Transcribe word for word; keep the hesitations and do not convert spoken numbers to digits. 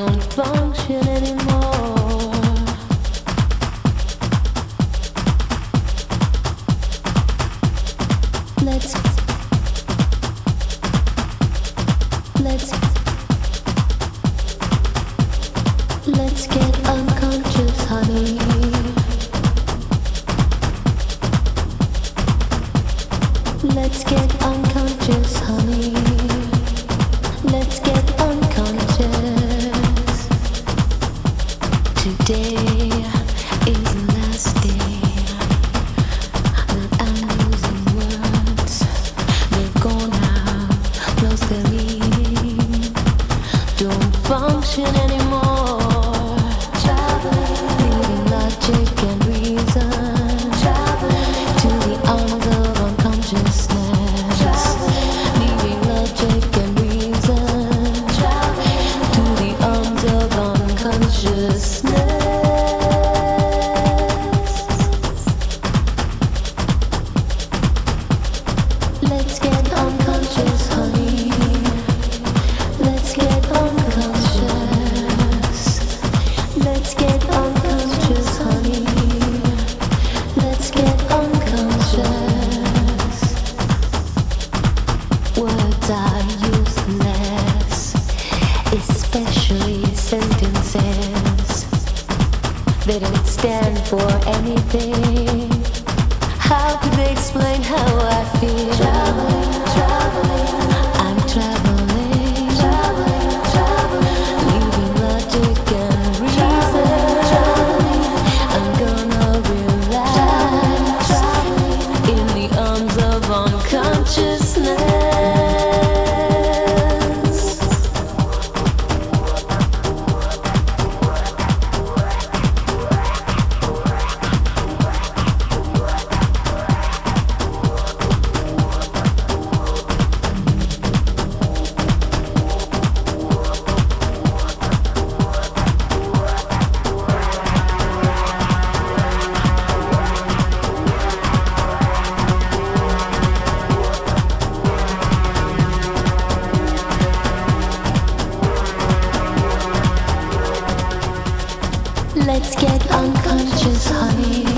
don't function anymore. Let's let's let's get unconscious, honey. Let's get unconscious, honey. Let's get unconscious. Today is the last day that I'm using words. They've gone out, lost their meaning, don't function anymore. Leaving logic and reason to the arms of unconsciousness. Leaving logic and reason to the arms of unconsciousness. Let's get unconscious, honey. Let's get unconscious. Let's get unconscious, honey. Let's get unconscious. Words are useless, especially sentences. They don't stand for anything. How could they explain how I feel? Traveling, traveling, I'm traveling, traveling, traveling, leaving logic and reason. Traveling, I'm gonna relax in the arms of unconsciousness. Let's get unconscious, honey.